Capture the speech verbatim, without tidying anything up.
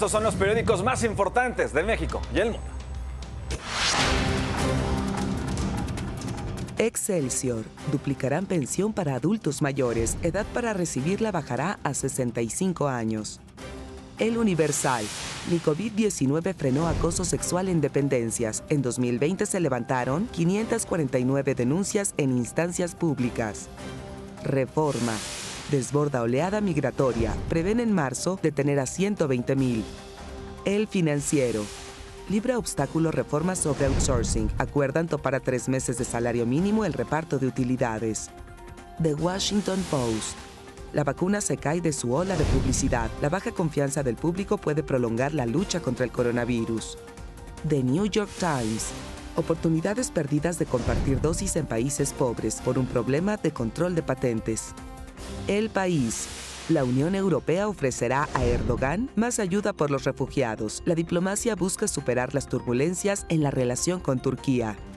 Estos son los periódicos más importantes de México y el mundo. Excelsior. Duplicarán pensión para adultos mayores. Edad para recibirla bajará a sesenta y cinco años. El Universal. Ni COVID diecinueve frenó acoso sexual en dependencias. En dos mil veinte se levantaron quinientas cuarenta y nueve denuncias en instancias públicas. Reforma. Desborda oleada migratoria. Prevén en marzo detener a ciento veinte mil. El Financiero. Libra obstáculo reforma sobre outsourcing. Acuerdan topar a tres meses de salario mínimo el reparto de utilidades. The Washington Post. La vacuna se cae de su ola de publicidad. La baja confianza del público puede prolongar la lucha contra el coronavirus. The New York Times. Oportunidades perdidas de compartir dosis en países pobres por un problema de control de patentes. El País. La Unión Europea ofrecerá a Erdogan más ayuda por los refugiados. La diplomacia busca superar las turbulencias en la relación con Turquía.